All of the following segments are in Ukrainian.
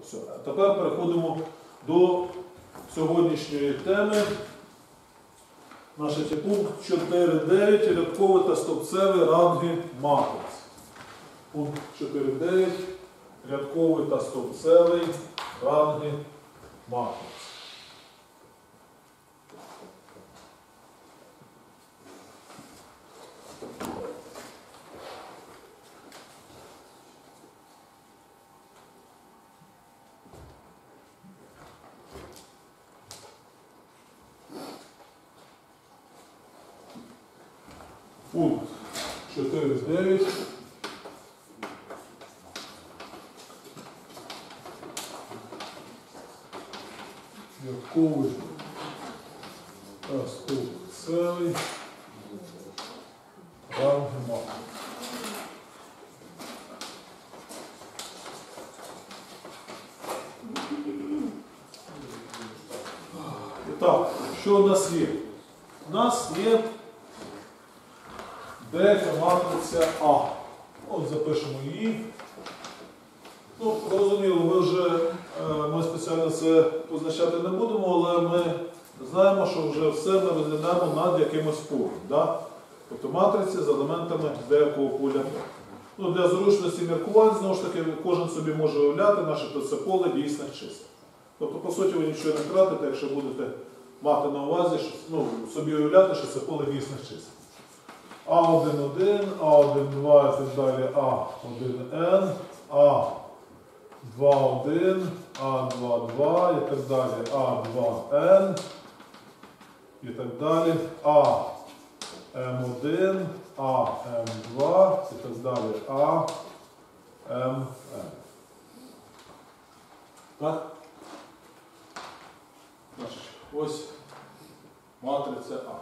Все. А тепер переходимо до сьогоднішньої теми. Наш пункт 4.9. Рядкові та стовпцеві ранги матриць. Пункт 4.9. Рядковий та стовпцевий ранги матриць. Пункт 4.9. Рядковий та стовпцевий ранги матриць. І так, що у нас є? У нас є деяка матриця А. От запишемо її. Ну, зрозуміло, ми спеціально це позначати не будемо, але ми знаємо, що вже все ми розглядаємо над якимось полем. Да? Тобто матриці з елементами деякого поля. Ну, для зручності міркувань, знову ж таки, кожен собі може уявляти, начебто це поле дійсних чисел. Тобто, по суті, ви нічого не втратите, якщо будете мати на увазі, собі уявляти, що це поле дійсних чисел. А1,1, А1,2 і так далі, А1N, А2,1, А2,2 і так далі, А2N і так далі, АМ1, АМ2 і так далі, АМН. Так? Значить, ось матриця А.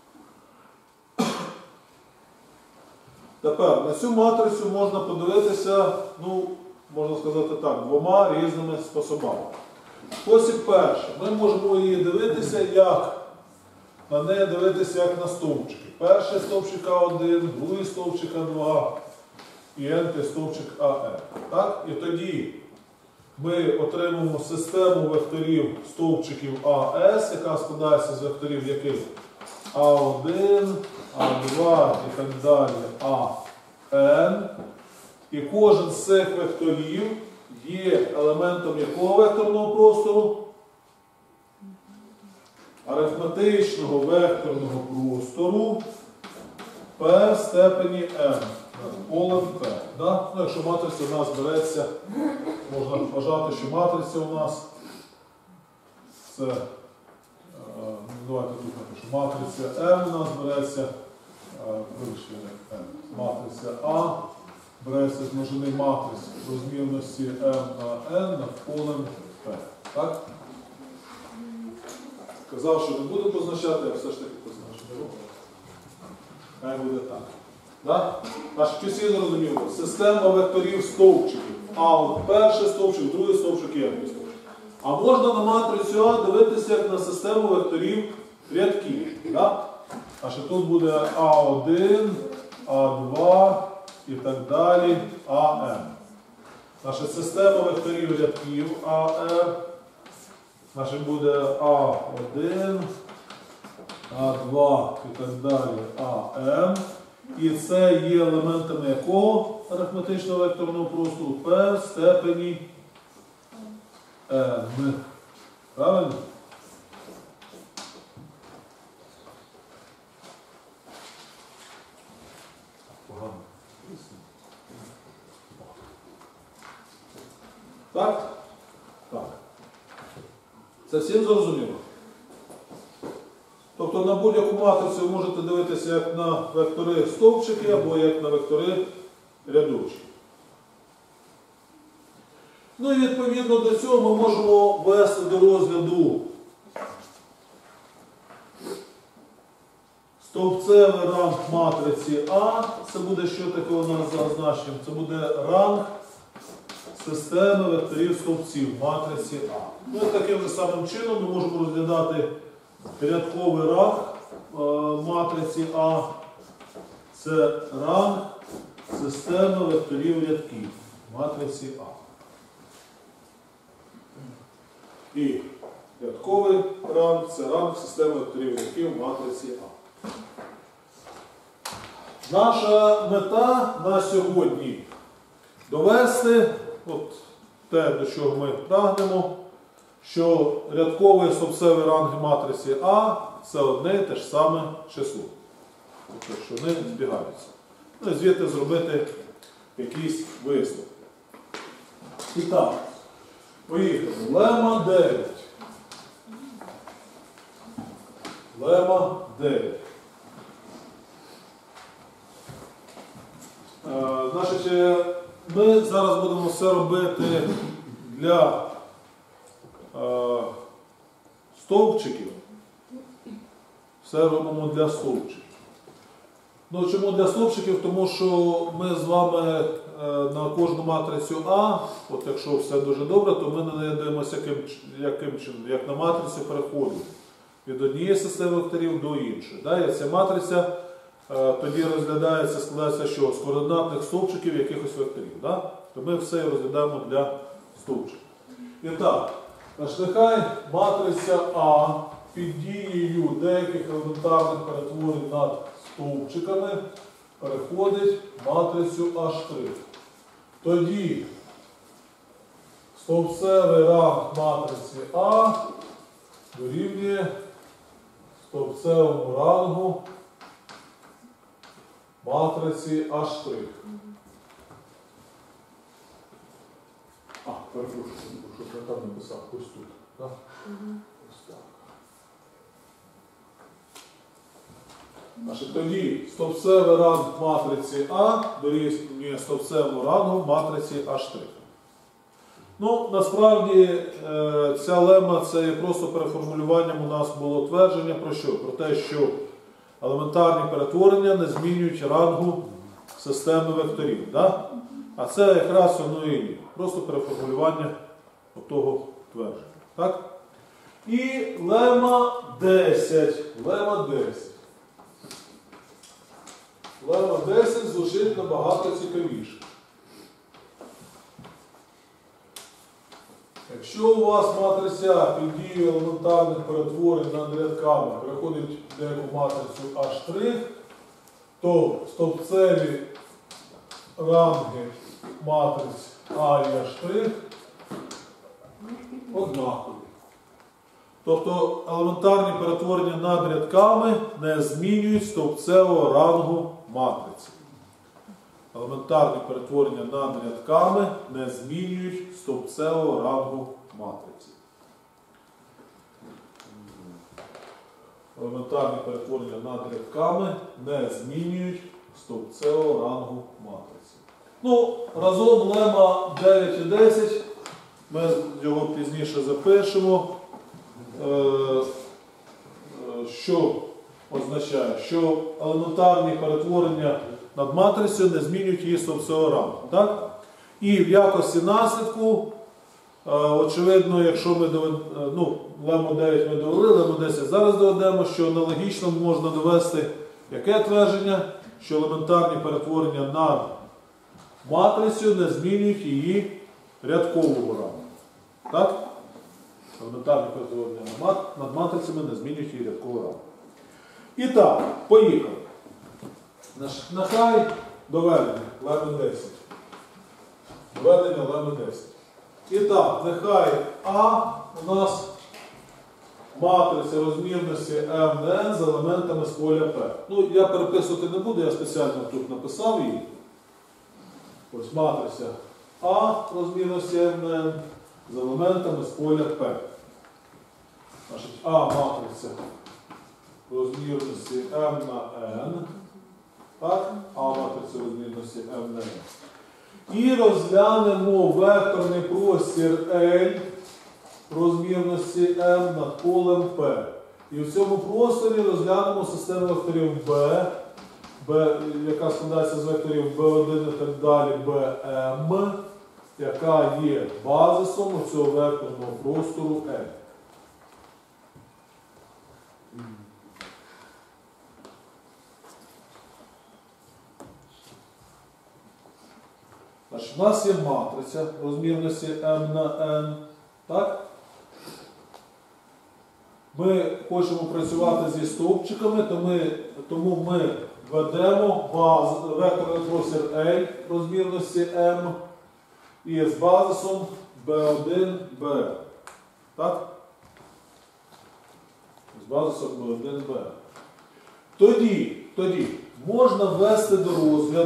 Тепер на цю матрицю можна подивитися, ну, можна сказати так, двома різними способами. Спосіб перший. Ми можемо її дивитися, на неї дивитися як на стовпчики. Перший стовпчик А1, другий стовпчик А2 і n стовпчик АН. Так? І тоді ми отримаємо систему векторів стовпчиків АС, яка складається з векторів яких? А1, А2 і так далі, АН. І кожен з цих векторів є елементом якого векторного простору? Арифметичного векторного простору P в степені n над полем P. Да? Ну, якщо матриця у нас береться, можна вважати, що матриця у нас це, давайте тут напишу, матриця M у нас береться, матриця А береться з множини матриць розмірності M на N над полем P. Так? Казав, що не буду позначати, а все ж таки позначити. Хай буде так. Да? Наші всі зрозуміли. Система векторів стовпчиків. А от перший стовпчик, другий стовпчик і n стовпчик. А можна на матрицю А дивитися як на систему векторів рядків. Да? Значить, тут буде А1, А2 і так далі, АМ. Наша система векторів рядків АР. Значить, буде А1, А2 і так далі, АМ. І це є елементами якого арифметичного векторного простору? P в степені n. Правильно? Погано. Так? Так. Це всім зрозуміло? Тобто на будь-яку матрицю ви можете дивитися як на вектори стовпчики або як на вектори рядочки. Ну і відповідно до цього ми можемо ввести до розгляду стовпцевий ранг матриці А. Це буде, що таке у нас зазначено? Це буде ранг системи векторів стовпців матриці А. Ну і таким же самим чином ми можемо розглядати рядковий ранг матриці А. Це ранг системи векторів рядків матриці А. І рядковий ранг – це ранг системи векторів рядків матриці А. Наша мета на сьогодні – довести те, до чого ми прагнемо, що рядковий стовпцевий ранг матриці А – це одне і те ж саме число. Тобто, що вони збігаються. Ну і звідти зробити якийсь висновок. І так, поїхали. Лема 9. Лема 9. Значить, ми зараз будемо все робити для стовпчиків. Все робимо для стовпчиків. Ну, чому для стовпчиків? Тому що ми з вами на кожну матрицю А, якщо все дуже добре, то ми на неї дивимося яким чином, як на матрицю переходу від однієї системи векторів до іншої. І ця матриця тоді розглядається, складається що? З координатних стовпчиків якихось векторів. То ми все розглядаємо для стовпчиків. І так, нехай матриця А під дією деяких елементарних перетворень над стовпчиками переходить в матрицю А'. Тоді стовпцевий ранг матриці А дорівнює стовпцевому рангу матриці А'. Перепрошую, що я там написав, ось тут. Так? Ось так. Тоді стовпцевий ранг матриці А дорівнює стовпцевому рангу матриці А'. Ну, насправді, ця лема – це є просто переформулюванням у нас було твердження про що? Про те, що елементарні перетворення не змінюють рангу системи векторів. Да? А це якраз воно і є. Просто переформулювання того твердження. Так? І лема 10. Лема 10. Лема 10 звучить набагато цікавіше. Якщо у вас матриця під дією елементарних перетворень над рядками переходить в деяку матрицю А', то стовпцеві ранги матриць А і А' однакові. Тобто елементарні перетворення над рядками не змінюють стовпцевого рангу матриці. Елементарні перетворення над рядками не змінюють стовпцевого рангу матриці. Елементарні перетворення над рядками не змінюють стовпцевого рангу матриці. Ну, разом лема 9 і 10, ми його пізніше запишемо. Що означає? Що елементарні перетворення над матрицею не змінюють її стовпцевого рангу. Так? І в якості наслідку, очевидно, якщо ми лему 9 ми довели, лему 10 зараз доведемо, що аналогічно можна довести яке твердження? Що елементарні перетворення над матрицею не змінюють її рядкового рангу. Так? Елементарні перетворення над матрицями не змінюють її рядкового рангу. І так, поїхали. Нехай доведення леми 10. Доведення леми 10. І так, нехай А у нас матриця розмірності МН з елементами з поля П. Ну, я переписувати не буду, я спеціально тут написав її. Ось матриця А розмірності МН з елементами з поля П. Значить, А матриця розмірності М на N. Так? А матриця розмірності М на N. І розглянемо векторний простір L розмірності М над полем P. І в цьому просторі розглянемо систему векторів B, яка складається з векторів B1 і так далі, BM, яка є базисом цього векторного простору L. Значить, у нас є матриця розмірності M на N. Так? ми хочемо працювати зі стовпчиками, тому ми ведемо векторний простір L розмірності M і з базисом B1, B. Так? З базисом B1, B. Тоді можна ввести до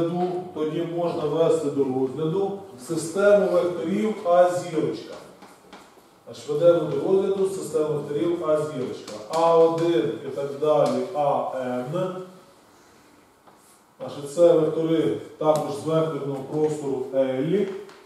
розгляду систему векторів А-зірочка. Ведемо до розгляду систему векторів А-зірочка. А1 і так далі, АН. Це вектори також з векторного простору L.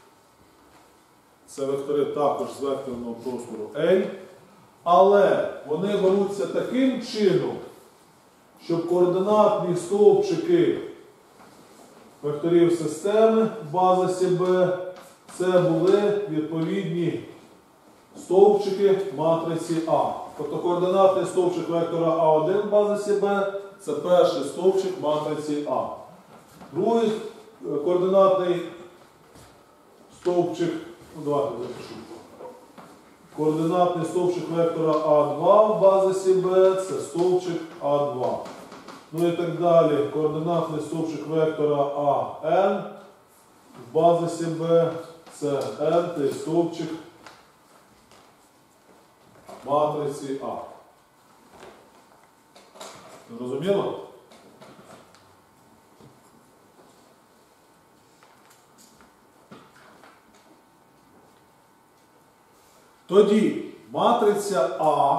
Це вектори також з векторного простору L. Але вони беруться таким чином, щоб координатні стовпчики векторів системи в базисі B це були відповідні стовпчики матриці А. Тобто координатний стовпчик вектора А1 в базисі B це перший стовпчик матриці А. Другий координатний стовпчик, давайте запишу. Координатний стовпчик вектора А2 в базисі B це стовпчик А2. Ну і так далі. Координатний стовпчик вектора АН в базисі B це n-й стовпчик матриці А. Зрозуміло? Тоді матриця А,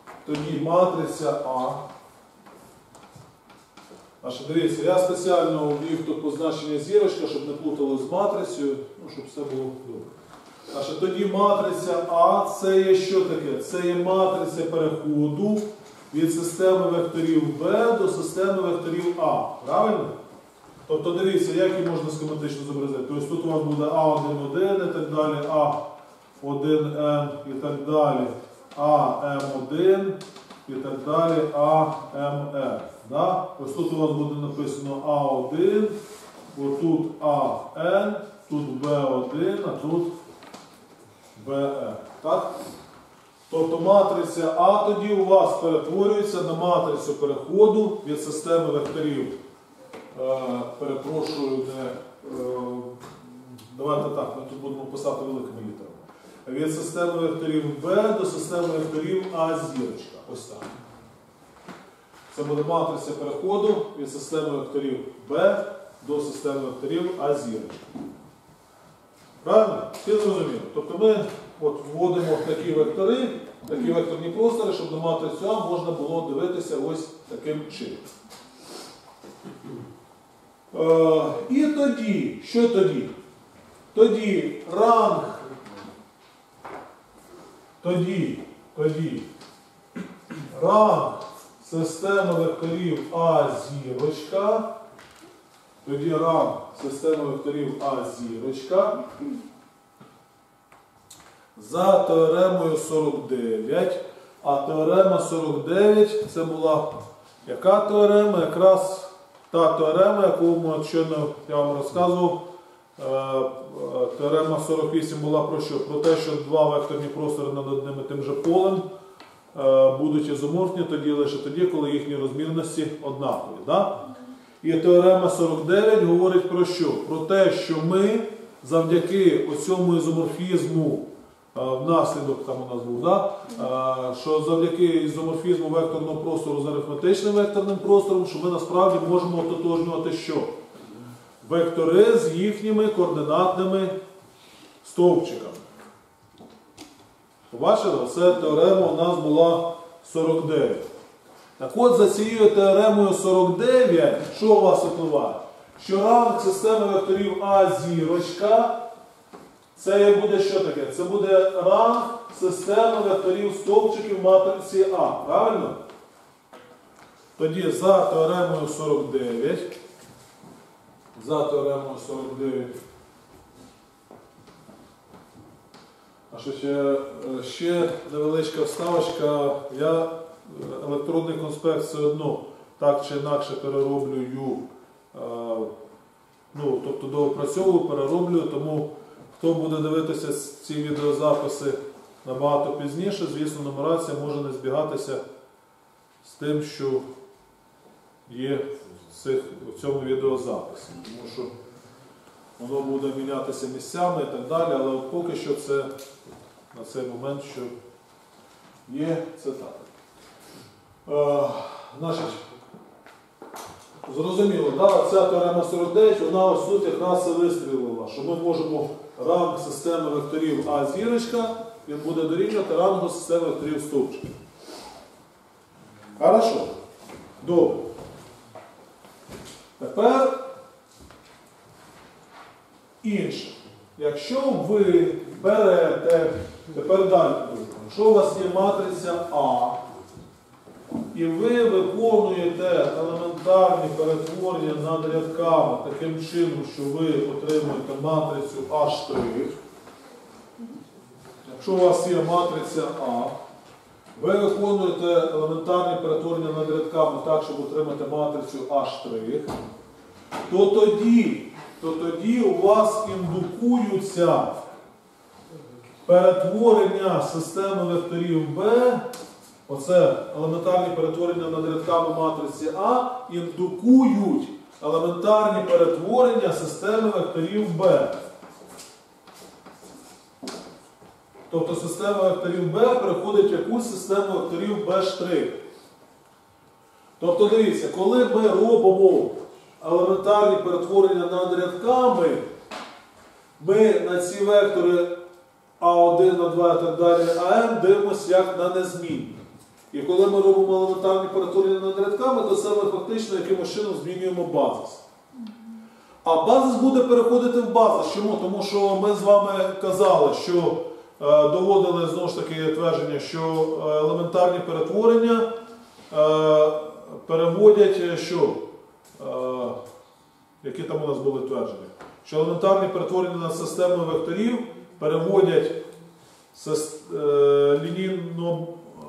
дивіться, я спеціально ввів тут позначення зірочка, щоб не плуталося з матрицею, щоб все було добре. Тоді матриця А це є що таке? Це є матриця переходу від системи векторів Б до системи векторів А. Правильно? Тобто дивіться, як її можна схематично зобразити. Тобто тут у вас буде А1,1 і так далі, А1М і так далі, АМ1 і так далі, АМР. Да? Ось тут у вас буде написано А1, отут АН, тут Б1, а тут БР. Так? Тобто матриця А тоді у вас перетворюється на матрицю переходу від системи векторів. Перепрошую, давайте так, ми тут будемо писати великими літерами. Від системи векторів Б до системи векторів А-зірочка. Ось так. Це буде матриця переходу від системи векторів Б до системи векторів А-зірочка. Правильно? Всі зрозуміло. Тобто ми вводимо такі вектори, такі векторні простори, щоб на матрицю А можна було дивитися ось таким чином. І тоді, що тоді? Тоді ранг, ранг системи векторів А-зірочка, за теоремою 49, а теорема 49 це була яка теорема? Якраз та теорема, яку щойно я вам розказував. Теорема 48 була про що? Про те, що два векторні простори над одним і тим же полем будуть ізоморфні лише тоді, коли їхні розмірності однакові. Да? І теорема 49 говорить про що? Про те, що ми завдяки оцьому ізоморфізму, внаслідок там у нас був, да? Що завдяки ізоморфізму векторного простору з арифметичним векторним простором, що ми насправді можемо ототожнювати що? Вектори з їхніми координатними стовпчиками. Побачили? Це теорема у нас була 49. Так от, за цією теоремою 49, що у вас випливає? Що ранг системи векторів А-зірочка, це буде що таке? Це буде ранг системи векторів стовпчиків матриці А. Правильно? Тоді за теоремою 49, ще невеличка вставочка. Я електронний конспект все одно так чи інакше перероблюю, тобто доопрацьовую, перероблюю, тому хто буде дивитися ці відеозаписи набагато пізніше. Звісно, нумерація може не збігатися з тим, що є в цьому відеозаписі. Тому що воно буде мінятися місцями і так далі, але поки що це на цей момент, що є, це так. Значить, зрозуміло, да? Ця теорема 49, вона ось тут якраз і вистрілила, що ми можемо ранг системи векторів А зірочка, він буде дорівнювати рангу системи векторів стовпчика. Хорошо. Добре. Тепер інше. Якщо ви берете, тепер далі, якщо у вас є матриця А, і ви виконуєте елементарні перетворення над рядками таким чином, що ви отримуєте матрицю А', якщо у вас є матриця А, ви виконуєте елементарні перетворення над рядками так, щоб отримати матрицю А', то тоді у вас індукуються перетворення системи векторів Б, оце елементарні перетворення над рядками матриці А, індукують елементарні перетворення системи векторів Б. Тобто система векторів Б переходить в якусь систему векторів Б'. Тобто дивіться, коли ми робимо елементарні перетворення над рядками, ми на ці вектори А1, А2 і так далі, АМ дивимося як на незмінні. І коли ми робимо елементарні перетворення над рядками, то це ми фактично якимось чином змінюємо базис. А базис буде переходити в базис. Чому? Тому що ми з вами казали, що доводили знову ж таки твердження, що елементарні перетворення переводять що? Які там у нас були твердження? Що елементарні перетворення на систему векторів переводять лінійно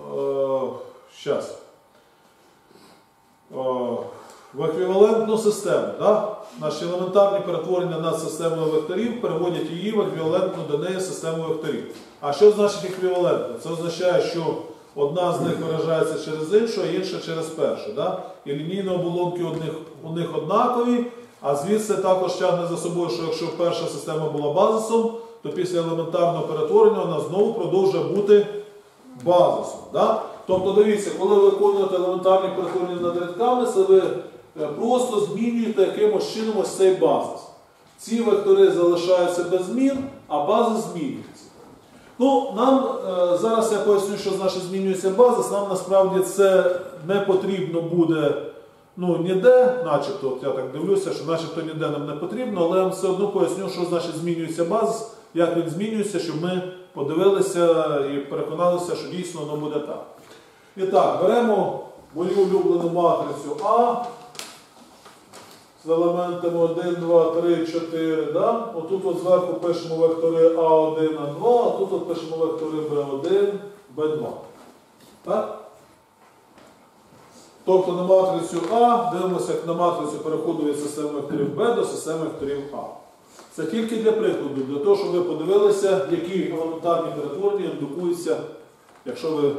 в еквівалентну систему. Да? Наші елементарні перетворення над системою векторів переводять її в еквівалентну до неї систему векторів. А що значить еквівалентно? Це означає, що одна з них виражається через іншу, а інша через першу. Да? І лінійні оболонки у них однакові, а звідси також тягне за собою, що якщо перша система була базисом, то після елементарного перетворення вона знову продовжує бути базисом. Да? Тобто дивіться, коли ви виконуєте елементарні перетворення над рядками, це ви просто змінюєте якимось чином ось цей базис. Ці вектори залишаються без змін, а базис змінюється. Ну, нам зараз я поясню, що значить змінюється базис, нам насправді це не потрібно буде ніде, начебто, от я так дивлюся, що начебто ніде нам не потрібно, але я вам все одно поясню, що значить змінюється базис, як він змінюється, щоб ми подивилися і переконалися, що дійсно воно буде так. І так, беремо мою улюблену матрицю А з елементами 1, 2, 3, 4. Да? Отут от зверху пишемо вектори А1, А2, а тут от пишемо вектори Б1, Б2. Так? Тобто на матрицю А дивимося, як на матрицю переходу від системи векторів Б до системи векторів А. Це тільки для прикладу, для того, щоб ви подивилися, які елементарні перетворення індукуються, якщо ви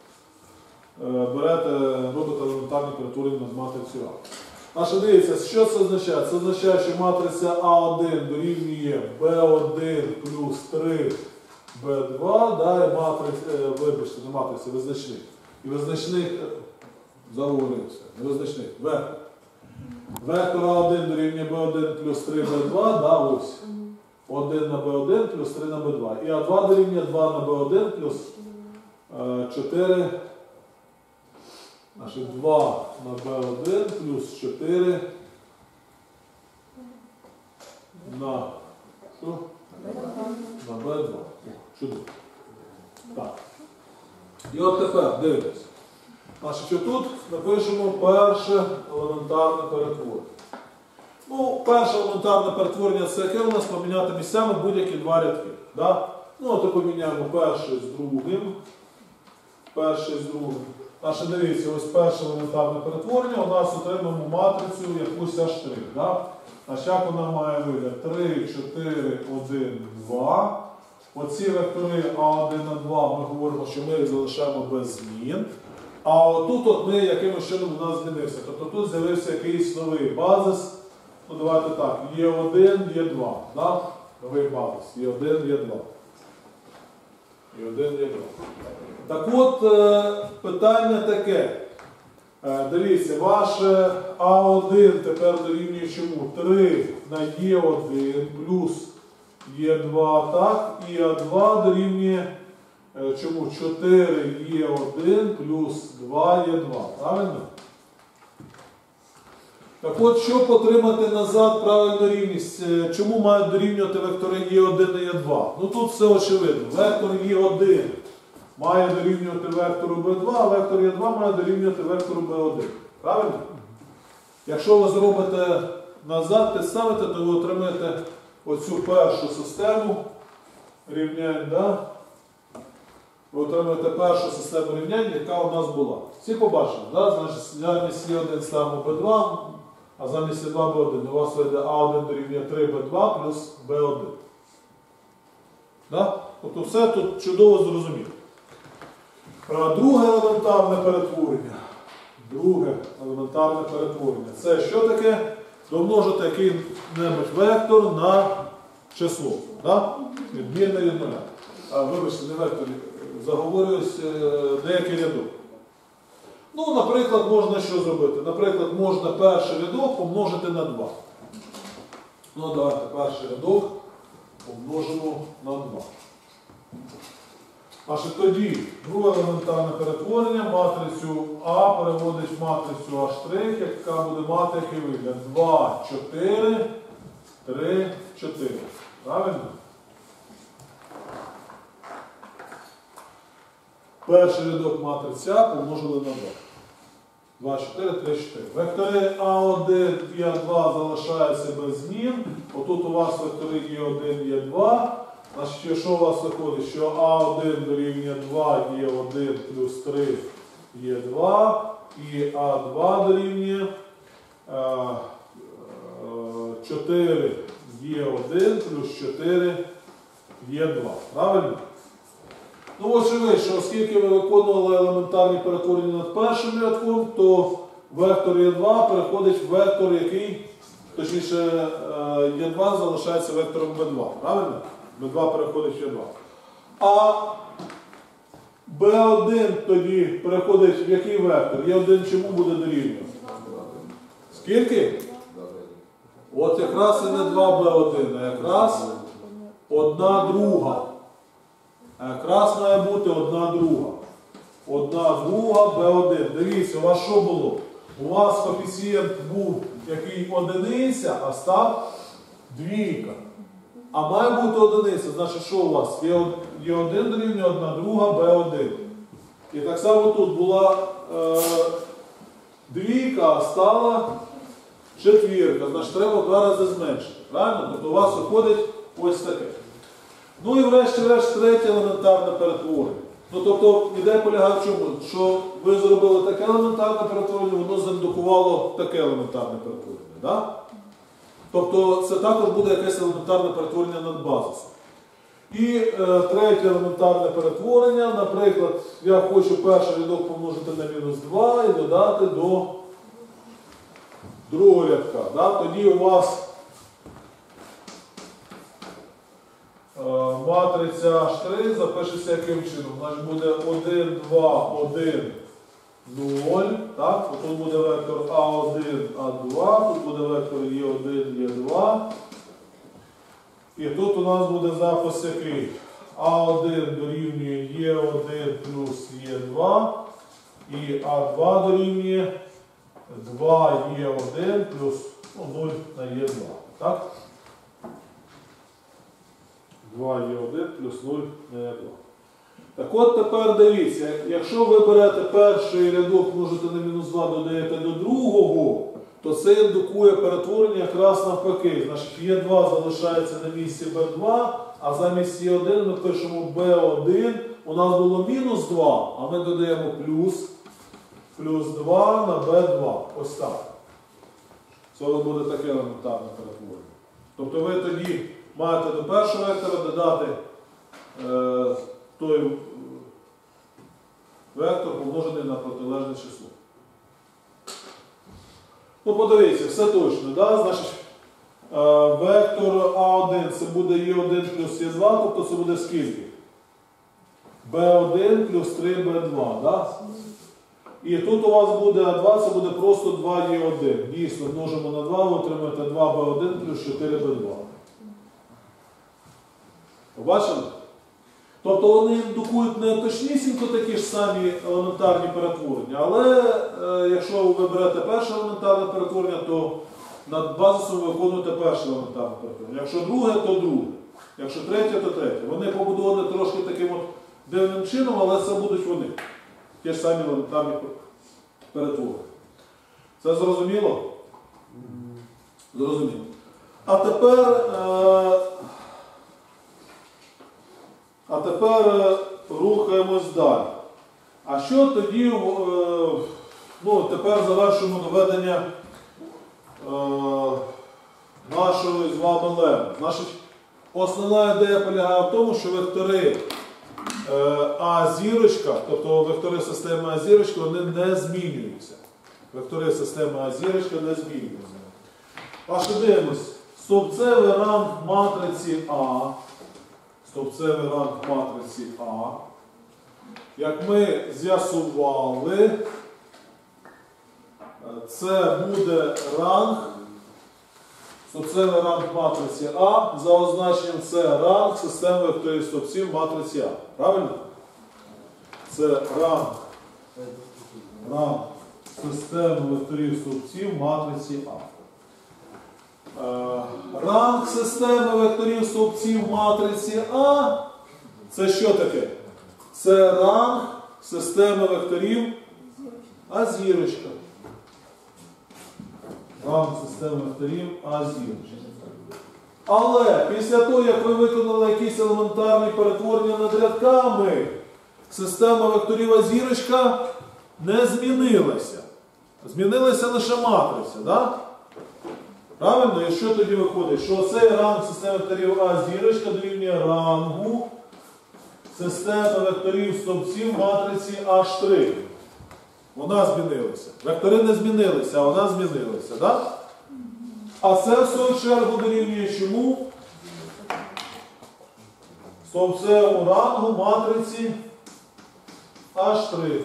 робите елементарні перетворення над матрицею А. Значить, дивіться, що це означає? Це означає, що матриця А1 дорівнює B1 плюс 3 B2, да, і вибачте, не матриця, визначник. І визначник, заговорився, не визначник, вектор. Вектор А1 дорівнює B1 плюс 3 B2, да, ось. 1 на B1 плюс 3 на B2. І А2 дорівнює 2 на B1 плюс 4, значить 2 на B1 плюс 4 на що? На B2. Чудово. Так. І от тепер дивимося. Значить, отут напишемо перше елементарне перетворення. Ну, перше елементарне перетворення це яке у нас поміняти місцями будь-які два рядки. Да? Ну, от поміняємо перший з другим. Перший з другим. Значить, дивіться, ось перше елементарне перетворення. У нас отримаємо матрицю якусь H'. Да? Значить, як вона має вигляд? 3, 4, 1, 2. Оці вектори А1, А2 ми говоримо, що ми їх залишаємо без змін. А отут от ми якимось чином у нас змінився. Тобто тут з'явився якийсь новий базис. Ну давайте так, Є1, Є2. Да? Новий базис. Є1, Є2. Є1, Є2. Так от, питання таке. Дивіться, ваше А1 тепер дорівнює чому? 3 на Є1 плюс Є2, так? І А2 дорівнює чому? 4 Є1 плюс 2 Є2. Правильно? Так от, щоб отримати назад правильну рівність, чому мають дорівнювати вектори Є1 і Є2? Ну тут все очевидно. Вектор Є1 має дорівнювати вектору b2, а вектор Є2 має дорівнювати вектору b1. Правильно? Якщо ви зробите назад, підставите, то ви отримаєте оцю першу систему рівнянь. Да? Ви отримаєте першу систему рівнянь, яка у нас була. Всі побачили, да? Значить, замість Є1 ставимо b2, а замість Є2 b1. У вас вийде А1 дорівнює 3b2 плюс b1. Да? Тобто все тут чудово зрозуміло. Друге елементарне перетворення. Друге елементарне перетворення. Це що таке? Домножити який-небудь вектор на число. Да? Відмінне від нуля. Вибачте, не вектор, заговорююсь, деякий рядок. Ну, наприклад, можна що зробити? Наприклад, можна перший рядок помножити на 2. Ну, давайте перший рядок помножимо на 2. Аж тоді друге елементарне перетворення, матрицю А переводить в матрицю А', яка буде мати який вигляд. 2, 4, 3, 4. Правильно? Перший рядок матриці А помножили на 2. 2, 4, 3, 4. Вектори А1 і А2 залишаються без змін. Отут у вас вектори Є1 і Є2. Значить, що у вас виходить? Що А1 дорівнює 2, Є1 плюс 3, Є2, і А2 дорівнює 4, Є1 плюс 4, Є2. Правильно? Ну, очевидно, що оскільки ви виконували елементарні перетворення над першим рядком, то вектор Є2 переходить в вектор, який, точніше, Є2 залишається вектором b2. Правильно? b2 переходить в Є2. А b1 тоді переходить в який вектор? Є1 чому буде дорівнювати? Скільки? От якраз і не 2b1, а якраз 1 друга. А якраз має бути 1 друга. 1 друга b1. Дивіться, у вас що було? У вас коефіцієнт був який одиниця, а став двійка. А має бути одиниця, значить що у вас? Є1 дорівнює 1 друга b1. І так само тут була двійка, а стала четвірка. Значить треба в 2 рази зменшити. Правильно? Тобто у вас виходить ось таке. Ну і врешті-решт третє елементарне перетворення. Ну тобто ідея полягає в чому? Що ви зробили таке елементарне перетворення, воно заіндукувало таке елементарне перетворення. Да? Тобто це також буде якесь елементарне перетворення над базисом. І третє елементарне перетворення, наприклад, я хочу перший рядок помножити на мінус 2 і додати до другого рядка. Да? Тоді у вас матриця H3 запишеться яким чином? Значить буде 1, 2, 1, 0. Так? Тут буде вектор А1, А2, тут буде вектор Є1, Є2. І тут у нас буде запис який? А1 дорівнює Є1 плюс Є2. І А2 дорівнює 2 Є1 плюс 0 на Є2. Так? 2 Є1 плюс 0 на Є2. Так от тепер дивіться, якщо ви берете перший рядок, множите на мінус 2, додаєте до другого, то це індукує перетворення якраз навпаки. Значить, Є2 залишається на місці Б2, а замість Є1 ми пишемо Б1. У нас було мінус 2, а ми додаємо плюс 2 на Б2. Ось так. Це буде таке елементарне перетворення. Тобто ви тоді маєте до першого вектора додати той вектор помножений на протилежне число. Ну, подивіться, все точно, да? Значить, вектор А1 це буде Е1 плюс Е2, тобто це буде скільки? Б1 плюс 3Б2, да? І тут у вас буде А2, це буде просто 2Е1. Дійсно, множимо на 2, ви отримаєте 2Б1 плюс 4Б2. Побачили? Тобто вони індукують не точнісінько такі ж самі елементарні перетворення, але якщо ви берете перше елементарне перетворення, то над базисом ви виконуєте перше елементарне перетворення. Якщо друге, то друге. Якщо третє, то третє. Вони побудовані трошки таким от дивним чином, але це будуть вони. Ті ж самі елементарні перетворення. Це зрозуміло? Зрозуміло. А тепер рухаємось далі. А що тоді, тепер завершуємо доведення нашої з вами леми. Значить, основна ідея полягає в тому, що вектори А-зірочка, тобто вектори системи А-зірочка, вони не змінюються. Вектори системи А-зірочка не змінюються. А що дивимось? Стовпцевий ранг матриці А. Стовпцевий ранг матриці А. Як ми з'ясували, це буде ранг, стовпцевий ранг матриці А, за означенням це ранг системи векторів стовпців матриці А. Правильно? Це ранг системи векторів стовпців матриці А. Ранг системи векторів стовпців матриці А – це що таке? Це ранг системи векторів А-зірочка. Ранг системи векторів А-зірочка. Але після того, як ви виконали якісь елементарні перетворення над рядками, система векторів А-зірочка не змінилася. Змінилася лише матриця, да? Правильно? І що тоді виходить? Що цей ранг системи векторів А-зірочка дорівнює рангу системи векторів стовпців матриці А'. Вона змінилася. Вектори не змінилися, а вона змінилася. Да? А це, в свою чергу, дорівнює чому? Стовпцевому рангу матриці А'.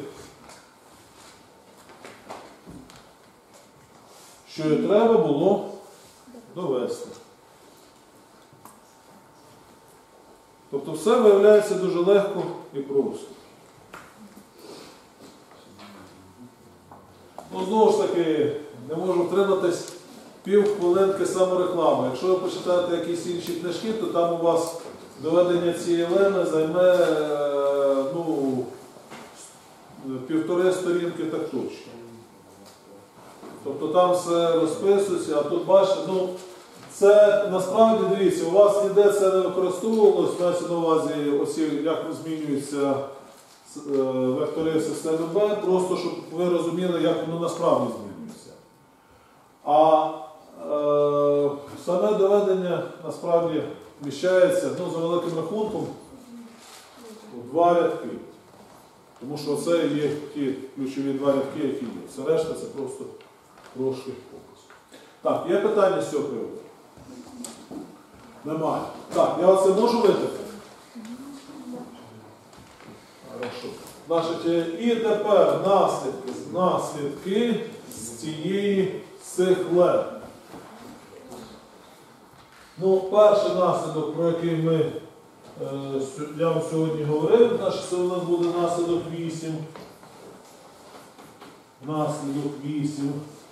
Що і треба було довести. Тобто все виявляється дуже легко і просто. Знову ж таки, не можу втриматись півхвилинки самореклами. Якщо ви почитаєте якісь інші книжки, то там у вас доведення цієї леми займе 1,5 сторінки так точно. Тобто там все розписується, а тут бачите, це насправді, дивіться, у вас ніде це не використовувалось, мається на увазі, ось як змінюються вектори системи Б, просто щоб ви розуміли, як воно насправді змінюється. А саме доведення насправді вміщається, за великим рахунком, у 2 рядки. Тому що це є ті ключові 2 рядки, які є. Все решта це просто трошки фокус. Так, є питання з цього приводу? Немає. Так, я оце можу витягти? Хорошо. Значить, і тепер наслідки з цієї сихлем. Перший наслідок, про який я вам сьогодні говорив, це у нас буде наслідок 8. Наслідок 8.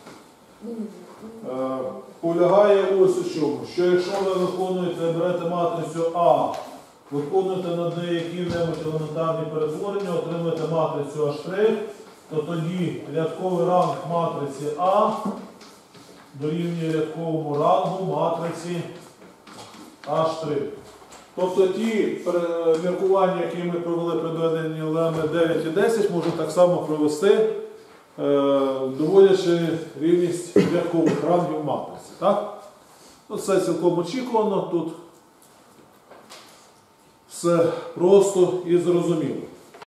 Полягає ось у чому, що якщо ви берете матрицю А, виконуєте над нею які-небудь елементарні перетворення, отримуєте матрицю А', то тоді рядковий ранг матриці А дорівнює рядковому рангу матриці А'. Тобто ті міркування, які ми провели при доведенні леми 9 і 10, можна так само провести, доводячи рівність рядкових рангів матриці. Так? Це цілком очікувано. Тут Все просто і зрозуміло.